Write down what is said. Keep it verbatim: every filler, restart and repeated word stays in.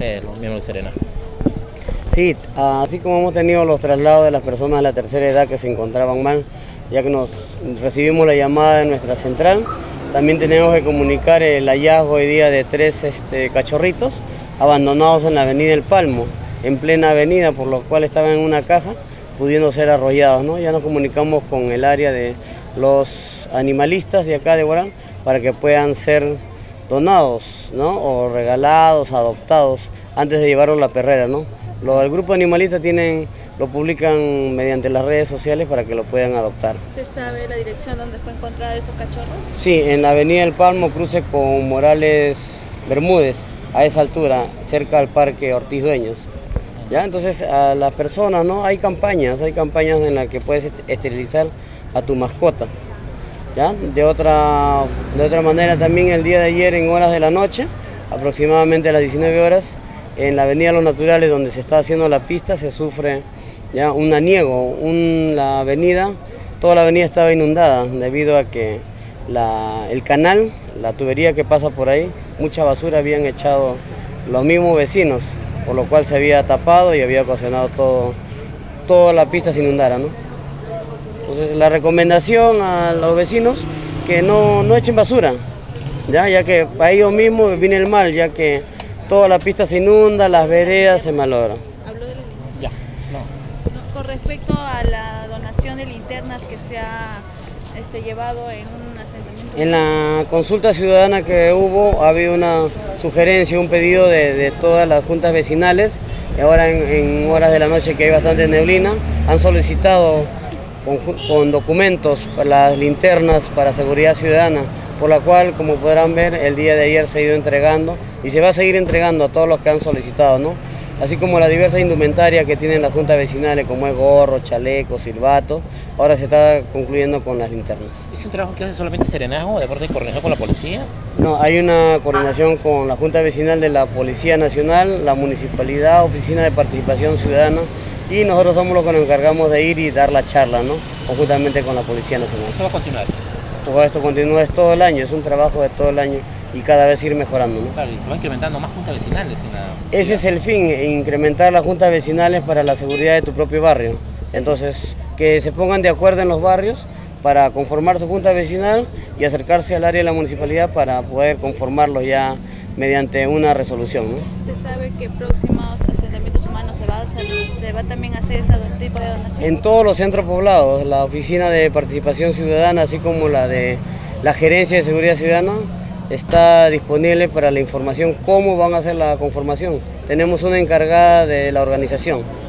ustedes, los miembros de Serenazgo? Sí, así como hemos tenido los traslados de las personas de la tercera edad que se encontraban mal, ya que nos recibimos la llamada de nuestra central, también tenemos que comunicar el hallazgo hoy día de tres este, cachorritos abandonados en la avenida El Palmo, en plena avenida, por lo cual estaban en una caja, pudiendo ser arrollados, ¿no? Ya nos comunicamos con el área de los animalistas de acá de Huaral para que puedan ser donados, ¿no? O regalados, adoptados, antes de llevarlos a la perrera, ¿no? Lo, el grupo animalista tienen, lo publican mediante las redes sociales para que lo puedan adoptar. ¿Se sabe la dirección donde fue encontrado estos cachorros? Sí, en la avenida El Palmo, cruce con Morales Bermúdez, a esa altura, cerca al Parque Ortiz Dueños. ¿Ya? Entonces, a las personas, ¿no? Hay campañas, hay campañas en las que puedes esterilizar a tu mascota. ¿Ya? De otra, de otra manera, también el día de ayer, en horas de la noche, aproximadamente a las diecinueve horas, en la avenida Los Naturales, donde se está haciendo la pista, se sufre ya un aniego. Un, la avenida, toda la avenida estaba inundada debido a que la, el canal, la tubería que pasa por ahí, mucha basura habían echado los mismos vecinos, por lo cual se había tapado y había ocasionado todo, toda la pista se inundara, ¿no? Entonces la recomendación a los vecinos que no, no echen basura, ya, ya que para ellos mismos viene el mal, ya que toda la pista se inunda, las veredas se malogran. ¿Habló de la... Ya, no. No, con respecto a la donación de linternas que se ha este, llevado en un asentamiento. En la consulta ciudadana que hubo, ha habido una sugerencia, un pedido de, de todas las juntas vecinales, y ahora en, en horas de la noche que hay bastante neblina, han solicitado con, con documentos para las linternas para seguridad ciudadana, por la cual, como podrán ver, el día de ayer se ha ido entregando y se va a seguir entregando a todos los que han solicitado, ¿no? Así como la diversa indumentaria que tienen las juntas vecinales, como es gorro, chaleco, silbato, ahora se está concluyendo con las linternas. ¿Es un trabajo que hace solamente Serenazgo, de acuerdo en coordinación con la policía? No, hay una coordinación con la Junta Vecinal de la Policía Nacional, la Municipalidad, Oficina de Participación Ciudadana, y nosotros somos los que nos encargamos de ir y dar la charla, ¿no? Conjuntamente con la Policía Nacional. ¿Esto va a continuar? Todo esto continúa es todo el año, es un trabajo de todo el año y cada vez ir mejorando, ¿no? Claro, y se va incrementando más juntas vecinales en la... Ese es el fin, incrementar las juntas vecinales para la seguridad de tu propio barrio. Entonces, que se pongan de acuerdo en los barrios para conformar su junta vecinal y acercarse al área de la municipalidad para poder conformarlos ya mediante una resolución, ¿no? ¿Se sabe que próximos asentamientos humanos se va, a, se va también a hacer este tipo de donación? En todos los centros poblados, la Oficina de Participación Ciudadana, así como la de la Gerencia de Seguridad Ciudadana, está disponible para la información cómo van a hacer la conformación. Tenemos una encargada de la organización.